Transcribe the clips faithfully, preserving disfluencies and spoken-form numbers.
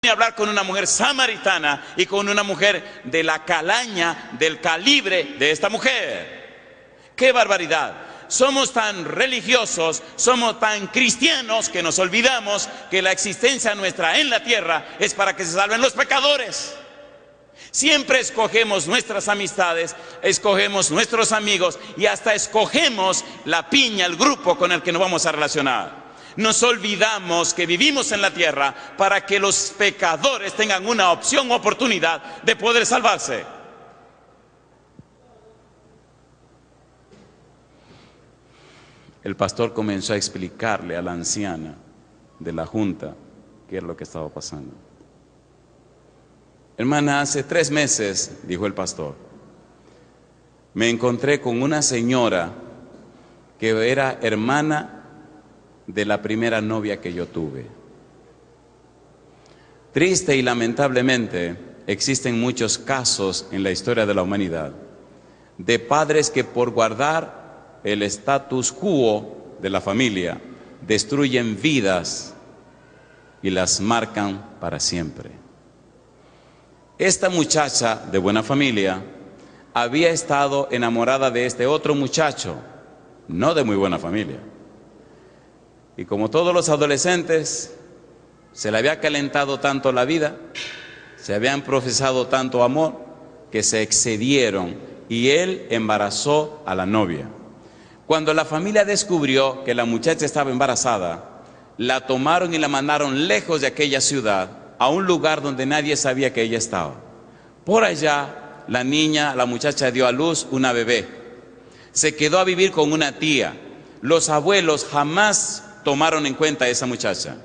a hablar con una mujer samaritana y con una mujer de la calaña, del calibre de esta mujer. ¡Qué barbaridad! Somos tan religiosos, somos tan cristianos que nos olvidamos que la existencia nuestra en la tierra es para que se salven los pecadores. Siempre escogemos nuestras amistades, escogemos nuestros amigos y hasta escogemos la piña, el grupo con el que nos vamos a relacionar. Nos olvidamos que vivimos en la tierra para que los pecadores tengan una opción o oportunidad de poder salvarse. El pastor comenzó a explicarle a la anciana de la junta qué era lo que estaba pasando. Hermana, hace tres meses, dijo el pastor, me encontré con una señora que era hermana de la primera novia que yo tuve. Triste y lamentablemente, existen muchos casos en la historia de la humanidad de padres que por guardar el status quo de la familia destruyen vidas y las marcan para siempre. Esta muchacha de buena familia había estado enamorada de este otro muchacho, no de muy buena familia. Y como todos los adolescentes, se le había calentado tanto la vida, se habían profesado tanto amor, que se excedieron y él embarazó a la novia. Cuando la familia descubrió que la muchacha estaba embarazada, la tomaron y la mandaron lejos de aquella ciudad, a un lugar donde nadie sabía que ella estaba. Por allá, la niña, la muchacha dio a luz una bebé. Se quedó a vivir con una tía. Los abuelos jamás tomaron en cuenta a esa muchacha.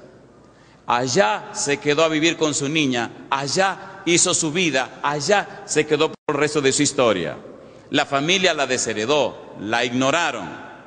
Allá se quedó a vivir con su niña, allá hizo su vida, allá se quedó por el resto de su historia. La familia la desheredó, la ignoraron.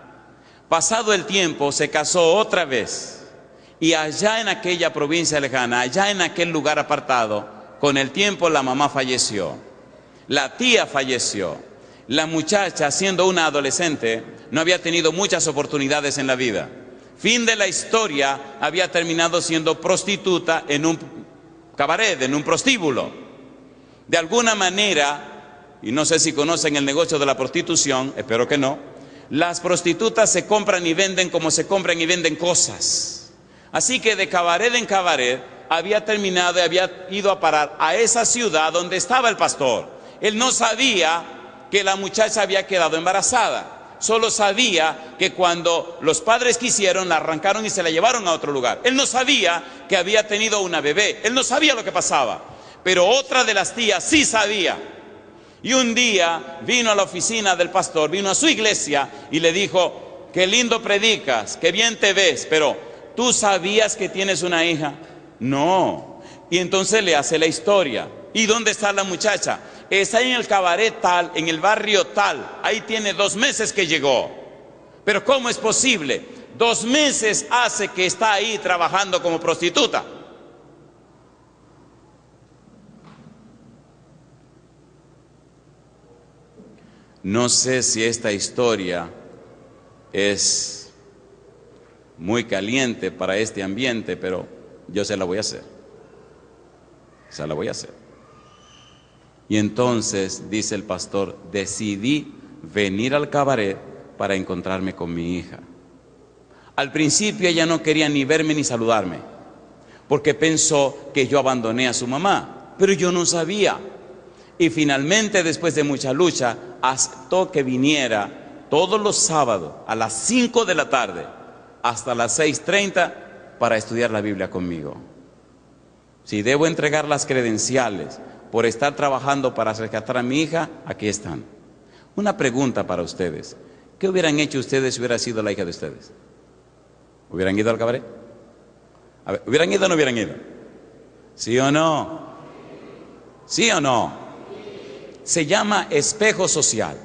Pasado el tiempo, se casó otra vez. Y allá en aquella provincia lejana, allá en aquel lugar apartado, con el tiempo la mamá falleció. La tía falleció. La muchacha, siendo una adolescente, no había tenido muchas oportunidades en la vida. Fin de la historia, había terminado siendo prostituta en un cabaret, en un prostíbulo. De alguna manera, y no sé si conocen el negocio de la prostitución, espero que no, las prostitutas se compran y venden como se compran y venden cosas. Así que de cabaret en cabaret había terminado y había ido a parar a esa ciudad donde estaba el pastor. Él no sabía que la muchacha había quedado embarazada. Solo sabía que cuando los padres quisieron, la arrancaron y se la llevaron a otro lugar. Él no sabía que había tenido una bebé. Él no sabía lo que pasaba. Pero otra de las tías sí sabía. Y un día vino a la oficina del pastor, vino a su iglesia y le dijo, qué lindo predicas, qué bien te ves, pero ¿tú sabías que tienes una hija? No. Y entonces le hace la historia. ¿Y dónde está la muchacha? Está en el cabaret tal, en el barrio tal. Ahí tiene dos meses que llegó. Pero ¿cómo es posible? Dos meses hace que está ahí trabajando como prostituta. No sé si esta historia es muy caliente para este ambiente, pero yo se la voy a hacer. Se la voy a hacer. Y entonces, dice el pastor, decidí venir al cabaret para encontrarme con mi hija. Al principio ella no quería ni verme ni saludarme, porque pensó que yo abandoné a su mamá, pero yo no sabía. Y finalmente, después de mucha lucha, aceptó que viniera todos los sábados a las cinco de la tarde hasta las seis treinta para estudiar la Biblia conmigo. Si debo entregar las credenciales por estar trabajando para rescatar a mi hija, aquí están. Una pregunta para ustedes. ¿Qué hubieran hecho ustedes si hubiera sido la hija de ustedes? ¿Hubieran ido al cabaret? A ver, ¿hubieran ido o no hubieran ido? ¿Sí o no? ¿Sí o no? Se llama espejo social.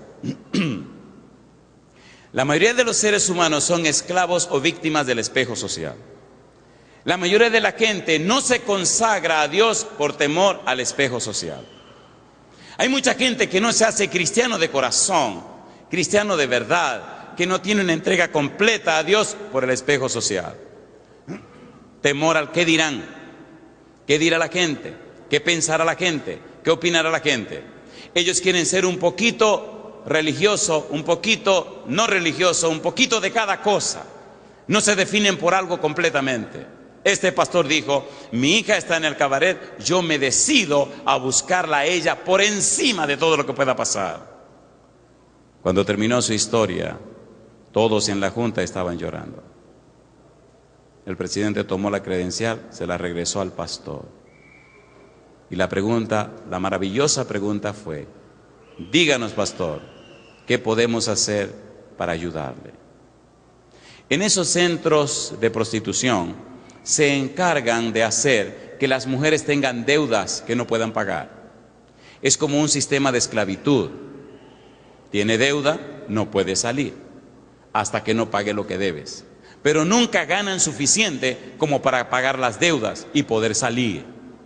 La mayoría de los seres humanos son esclavos o víctimas del espejo social. La mayoría de la gente no se consagra a Dios por temor al espejo social. Hay mucha gente que no se hace cristiano de corazón, cristiano de verdad, que no tiene una entrega completa a Dios por el espejo social. Temor al qué dirán. ¿Qué dirá la gente? ¿Qué pensará la gente? ¿Qué opinará la gente? Ellos quieren ser un poquito religioso, un poquito no religioso, un poquito de cada cosa. No se definen por algo completamente. Este pastor dijo, mi hija está en el cabaret, yo me decido a buscarla a ella por encima de todo lo que pueda pasar. Cuando terminó su historia, todos en la junta estaban llorando. El presidente tomó la credencial, se la regresó al pastor. Y la pregunta, la maravillosa pregunta fue, díganos, pastor, ¿qué podemos hacer para ayudarle? En esos centros de prostitución se encargan de hacer que las mujeres tengan deudas que no puedan pagar. Es como un sistema de esclavitud. Tiene deuda, no puede salir hasta que no pague lo que debes. Pero nunca ganan suficiente como para pagar las deudas y poder salir.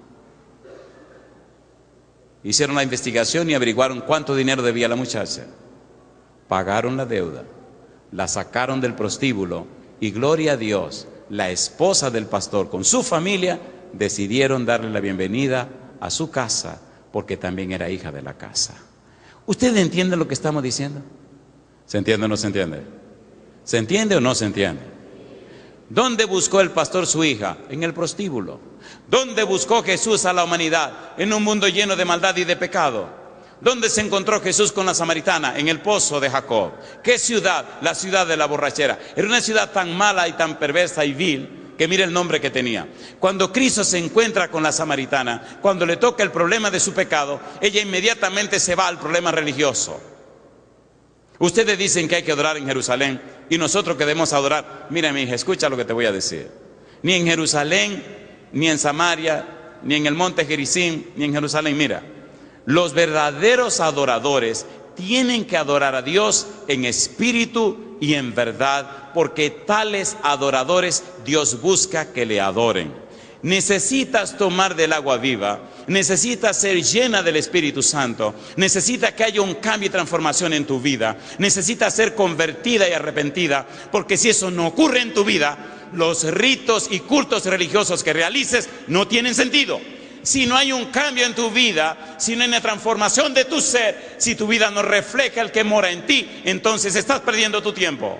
Hicieron la investigación y averiguaron cuánto dinero debía la muchacha. Pagaron la deuda, la sacaron del prostíbulo y gloria a Dios, la esposa del pastor con su familia decidieron darle la bienvenida a su casa porque también era hija de la casa. ¿Usted entiende lo que estamos diciendo? ¿Se entiende o no se entiende? ¿Se entiende o no se entiende? ¿Dónde buscó el pastor su hija? En el prostíbulo. ¿Dónde buscó Jesús a la humanidad? En un mundo lleno de maldad y de pecado. ¿Dónde se encontró Jesús con la samaritana? En el pozo de Jacob. ¿Qué ciudad? La ciudad de la borrachera. Era una ciudad tan mala y tan perversa y vil que mire el nombre que tenía. Cuando Cristo se encuentra con la samaritana, cuando le toca el problema de su pecado, ella inmediatamente se va al problema religioso. Ustedes dicen que hay que adorar en Jerusalén y nosotros que debemos adorar. Mira, mi hija, escucha lo que te voy a decir. Ni en Jerusalén, ni en Samaria, ni en el monte Gerizim, ni en Jerusalén. Mira, los verdaderos adoradores tienen que adorar a Dios en espíritu y en verdad, porque tales adoradores Dios busca que le adoren. Necesitas tomar del agua viva, necesitas ser llena del Espíritu Santo, necesitas que haya un cambio y transformación en tu vida, necesitas ser convertida y arrepentida, porque si eso no ocurre en tu vida, los ritos y cultos religiosos que realices no tienen sentido. Si no hay un cambio en tu vida, si no hay una transformación de tu ser, si tu vida no refleja el que mora en ti, entonces estás perdiendo tu tiempo.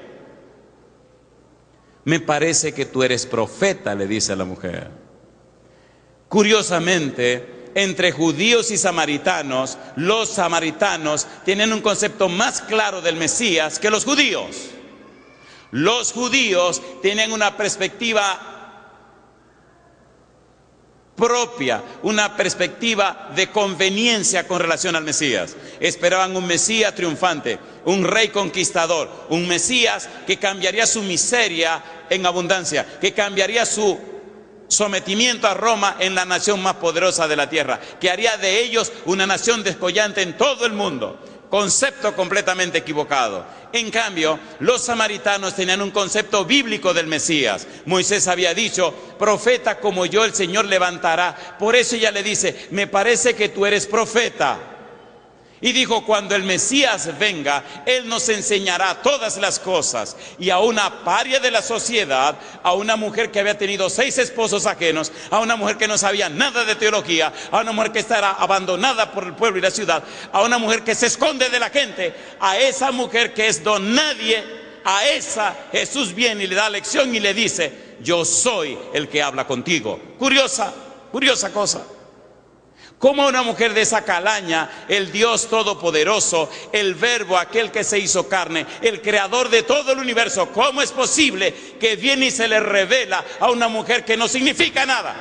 Me parece que tú eres profeta, le dice a la mujer. Curiosamente, entre judíos y samaritanos, los samaritanos tienen un concepto más claro del Mesías que los judíos. Los judíos tienen una perspectiva propia, una perspectiva de conveniencia con relación al Mesías. Esperaban un Mesías triunfante, un rey conquistador, un Mesías que cambiaría su miseria en abundancia, que cambiaría su sometimiento a Roma en la nación más poderosa de la tierra, que haría de ellos una nación descollante en todo el mundo. Concepto completamente equivocado. En cambio, los samaritanos tenían un concepto bíblico del Mesías. Moisés había dicho, profeta como yo el Señor levantará. Por eso ella le dice, me parece que tú eres profeta. Y dijo, cuando el Mesías venga, Él nos enseñará todas las cosas. Y a una paria de la sociedad, a una mujer que había tenido seis esposos ajenos, a una mujer que no sabía nada de teología, a una mujer que estará abandonada por el pueblo y la ciudad, a una mujer que se esconde de la gente, a esa mujer que es don nadie, a esa Jesús viene y le da lección y le dice, yo soy el que habla contigo. Curiosa, curiosa cosa. Como una mujer de esa calaña, el Dios Todopoderoso, el Verbo, aquel que se hizo carne, el creador de todo el universo, ¿cómo es posible que viene y se le revela a una mujer que no significa nada?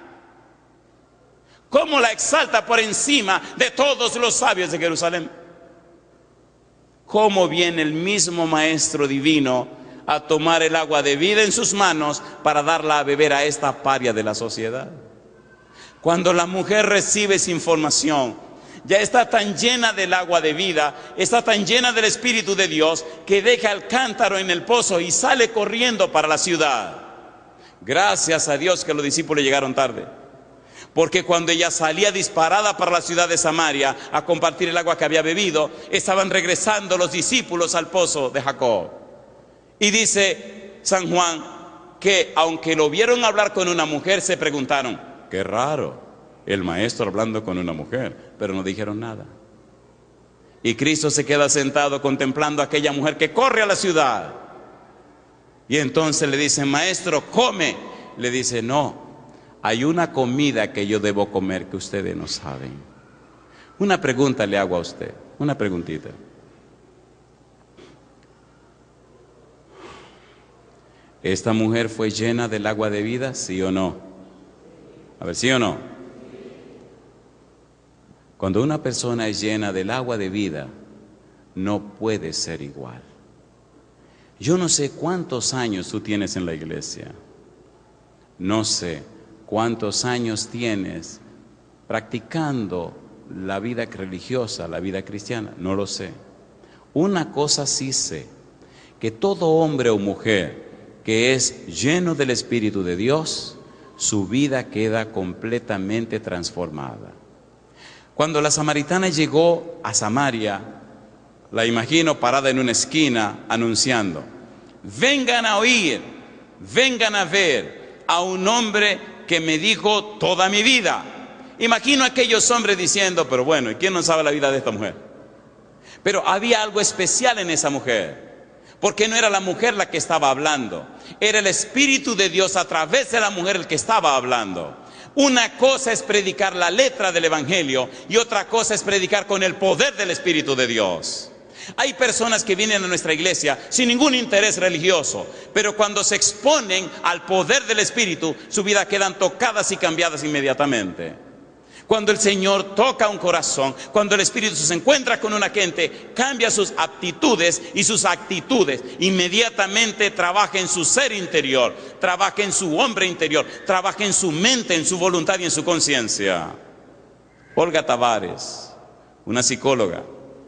¿Cómo la exalta por encima de todos los sabios de Jerusalén? ¿Cómo viene el mismo Maestro Divino a tomar el agua de vida en sus manos para darla a beber a esta paria de la sociedad? Cuando la mujer recibe esa información, ya está tan llena del agua de vida, está tan llena del Espíritu de Dios, que deja el cántaro en el pozo y sale corriendo para la ciudad. Gracias a Dios que los discípulos llegaron tarde, porque cuando ella salía disparada para la ciudad de Samaria a compartir el agua que había bebido, estaban regresando los discípulos al pozo de Jacob. Y dice San Juan que aunque lo vieron hablar con una mujer, se preguntaron, qué raro, el maestro hablando con una mujer, pero no dijeron nada. Y Cristo se queda sentado contemplando a aquella mujer que corre a la ciudad. Y entonces le dicen, maestro, come. Le dice, no, hay una comida que yo debo comer que ustedes no saben. Una pregunta le hago a usted, una preguntita. ¿Esta mujer fue llena del agua de vida, sí o no? A ver, ¿sí o no? Cuando una persona es llena del agua de vida, no puede ser igual. Yo no sé cuántos años tú tienes en la iglesia. No sé cuántos años tienes practicando la vida religiosa, la vida cristiana. No lo sé. Una cosa sí sé, que todo hombre o mujer que es lleno del Espíritu de Dios, su vida queda completamente transformada. Cuando la samaritana llegó a Samaria, la imagino parada en una esquina anunciando, vengan a oír, vengan a ver a un hombre que me dijo toda mi vida. Imagino a aquellos hombres diciendo, pero bueno, ¿y quién no sabe la vida de esta mujer? Pero había algo especial en esa mujer, porque no era la mujer la que estaba hablando, era el Espíritu de Dios a través de la mujer el que estaba hablando. Una cosa es predicar la letra del Evangelio y otra cosa es predicar con el poder del Espíritu de Dios. Hay personas que vienen a nuestra iglesia sin ningún interés religioso, pero cuando se exponen al poder del Espíritu, su vida quedan tocadas y cambiadas inmediatamente. Cuando el Señor toca un corazón, cuando el Espíritu se encuentra con una gente, cambia sus aptitudes y sus actitudes. Inmediatamente trabaja en su ser interior, trabaja en su hombre interior, trabaja en su mente, en su voluntad y en su conciencia. Olga Tavares, una psicóloga,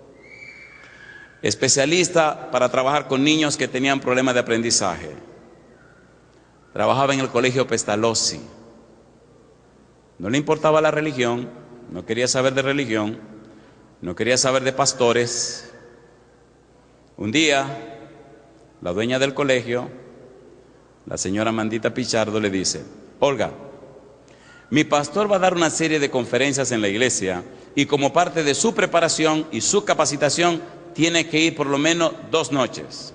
especialista para trabajar con niños que tenían problemas de aprendizaje. Trabajaba en el colegio Pestalozzi. No le importaba la religión, no quería saber de religión, no quería saber de pastores. Un día, la dueña del colegio, la señora Mandita Pichardo, le dice, Olga, mi pastor va a dar una serie de conferencias en la iglesia y como parte de su preparación y su capacitación, tiene que ir por lo menos dos noches.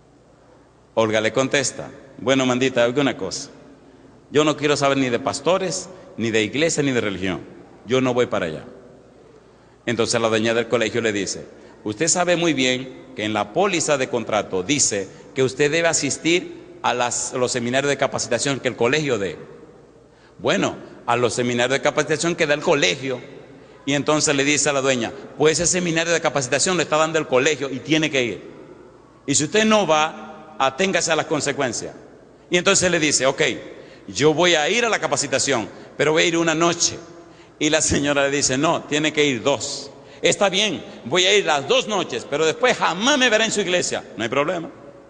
Olga le contesta, bueno, Mandita, oiga una cosa, yo no quiero saber ni de pastores, ni de iglesia, ni de religión. Yo no voy para allá. Entonces la dueña del colegio le dice, usted sabe muy bien que en la póliza de contrato dice que usted debe asistir a, las, a los seminarios de capacitación que el colegio dé. Bueno, a los seminarios de capacitación que da el colegio. Y entonces le dice a la dueña, pues ese seminario de capacitación le está dando el colegio y tiene que ir. Y si usted no va, aténgase a las consecuencias. Y entonces le dice, ok, yo voy a ir a la capacitación, pero voy a ir una noche. Y la señora le dice, no, tiene que ir dos. Está bien, voy a ir las dos noches, pero después jamás me verá en su iglesia. No hay problema.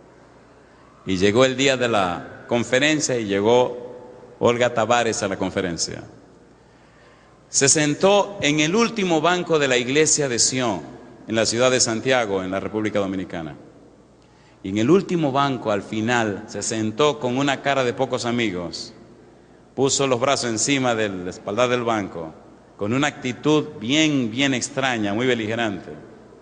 Y llegó el día de la conferencia y llegó Olga Tavares a la conferencia. Se sentó en el último banco de la iglesia de Sion, en la ciudad de Santiago, en la República Dominicana. Y en el último banco, al final, se sentó con una cara de pocos amigos, puso los brazos encima de la espalda del banco, con una actitud bien, bien extraña, muy beligerante.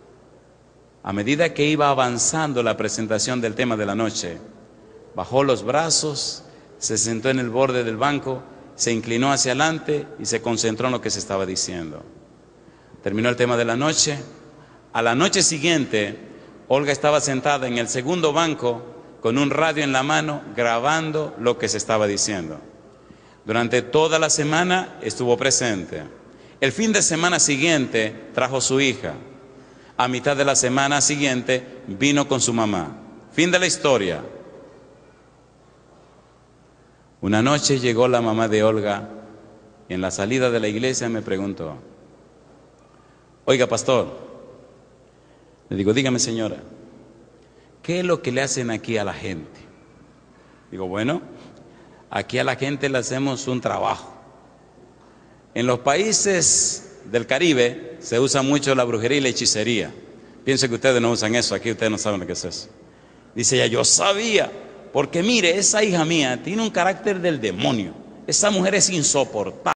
A medida que iba avanzando la presentación del tema de la noche, bajó los brazos, se sentó en el borde del banco, se inclinó hacia adelante y se concentró en lo que se estaba diciendo. Terminó el tema de la noche. A la noche siguiente, Olga estaba sentada en el segundo banco con un radio en la mano grabando lo que se estaba diciendo. Durante toda la semana estuvo presente. El fin de semana siguiente trajo su hija. A mitad de la semana siguiente vino con su mamá. Fin de la historia. Una noche llegó la mamá de Olga y en la salida de la iglesia me preguntó, oiga, pastor, le digo, dígame señora, ¿qué es lo que le hacen aquí a la gente? Digo, bueno, aquí a la gente le hacemos un trabajo. En los países del Caribe se usa mucho la brujería y la hechicería. Pienso que ustedes no usan eso, aquí ustedes no saben lo que es eso. Dice ella, yo sabía, porque mire, esa hija mía tiene un carácter del demonio. esa mujer es insoportable.